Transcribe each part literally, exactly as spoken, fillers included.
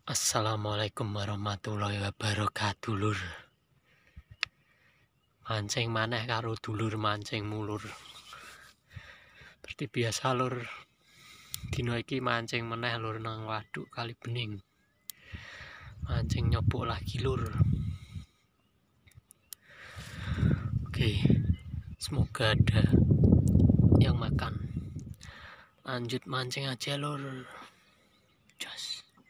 Assalamualaikum warahmatullahi wabarakatuh, lur. Mancing maneh karo dulur mancing mulur. Seperti biasa, lur. Dino iki mancing meneh lur nang waduk Kali Bening. Mancing nyobok lagi, lur. Oke. Semoga ada yang makan. Lanjut mancing aja, lur. Jos.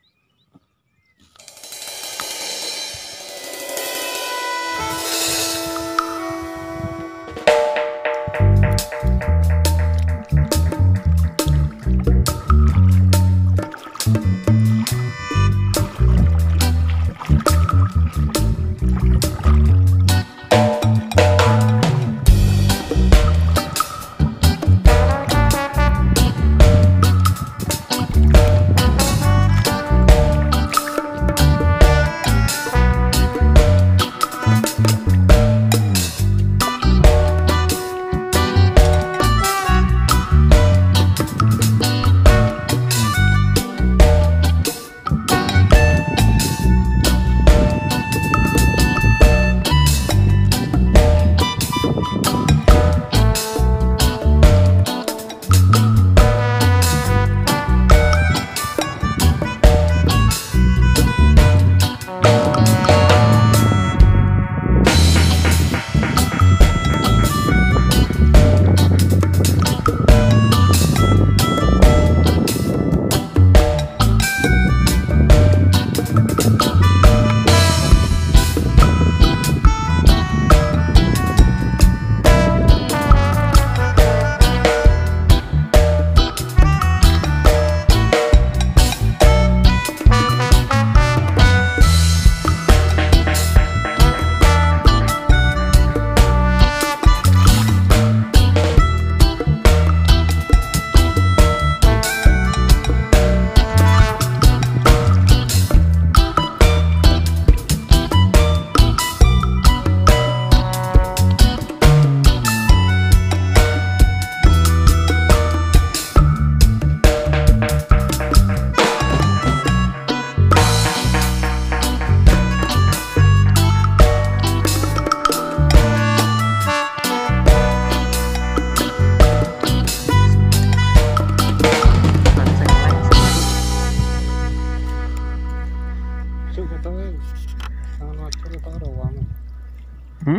Hmm?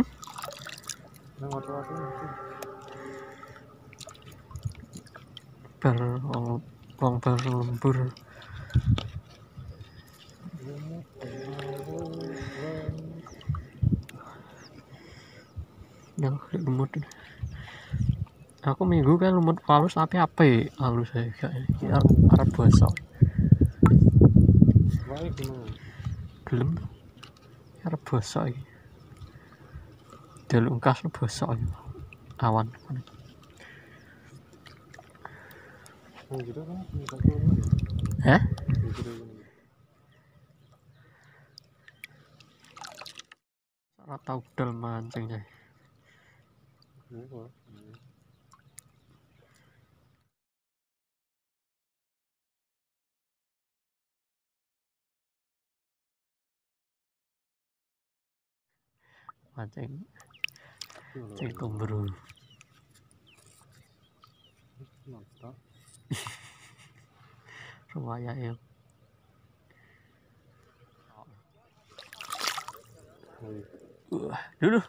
Ber wong ber lembur. Yang lumut. Aku minggu kan lumut halus tapi apa ya halus ya kayak arep bosok. Wae gimana? Gelem. Arep bosok iki. Delok kas bosok iki. Awan. Oh gitu kan? Hah? Ora tau budal mancingnya. Mancing. Cek tumbru. Mantap. Ruwaya ya. Wah, dulu.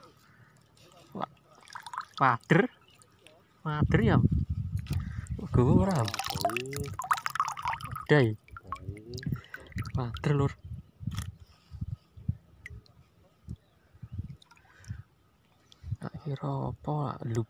Pader. Pader ya. Gowo ora. Dai. Pader lur. Tak kira apa lup.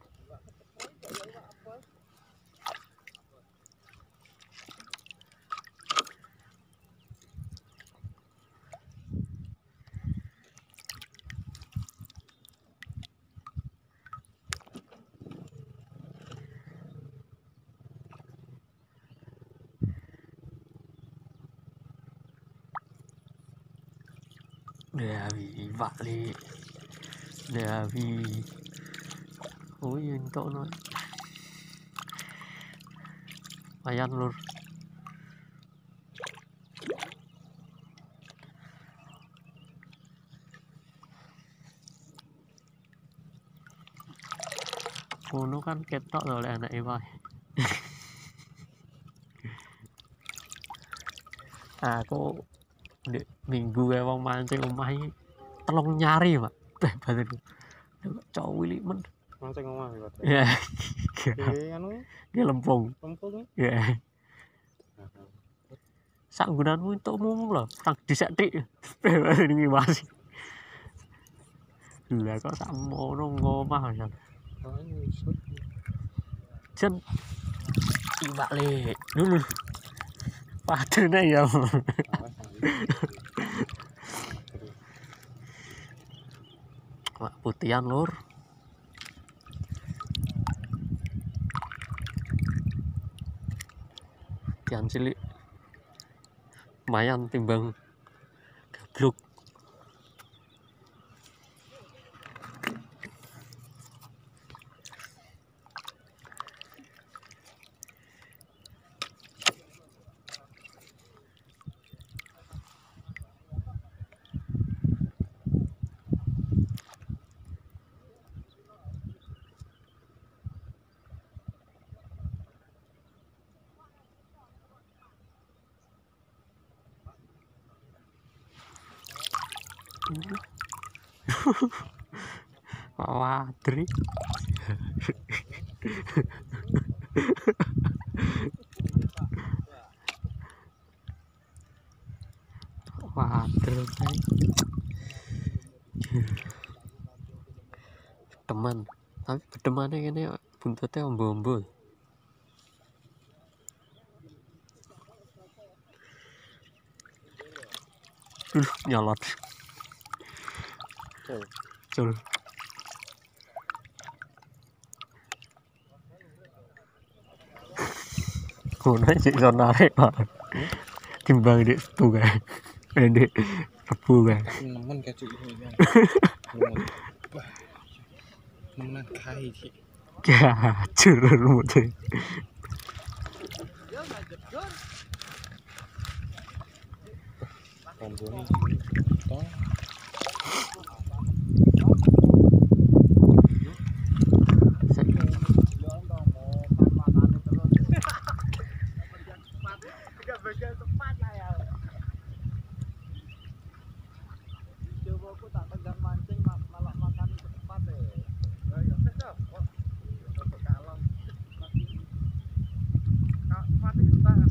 Dewi balik Dewi oh iya entok no ayan lur ngono kan ketok to oleh anake wae. Aku ndek minggu kae wong mancing omah iki telung nyari, Pak. Badanku. Cok wili men. Mancing omah iki, Pak. Ya. Iki anu Ki lempung. lempung. Ya. Sak gunanmu entukmu lho, sak disek-tik. Ini masih. Lah kok sak mono ngomah ya. Jen iwak le. Dulu. Padene ya. Wak putihan lur. Putihan cilik. Lumayan timbang gabluk. Wadri. Wadri. Teman, tapi bedemane kene buntute ombo-ombo. Duh, nyolot. Cul. Ngono sik iso narik, Pak. Timbang dik setu kae. Ndek rebu kae. Nemen kecuk iki. Nemen kae iki. Gajur lumut. Tombone tong. Bagian tepat lah ya. Coba aku tak tegang mancing malah makan tempat deh. Ya ya sudah. Kok untuk kalong masih mati kita kan.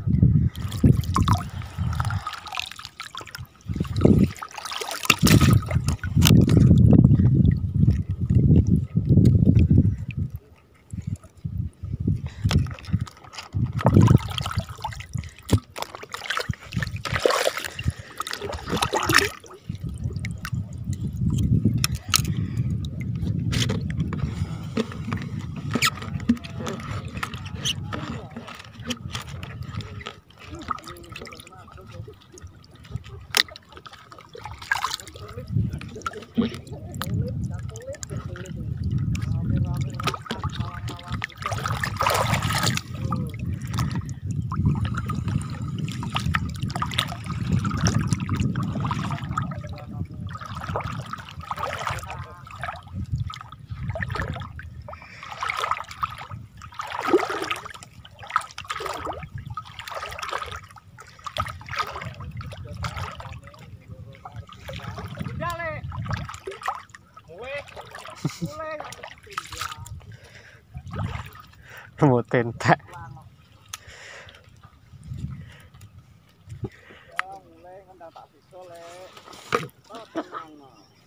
Lumut tentak. Mulai kan tak bisa le. Oh tenang.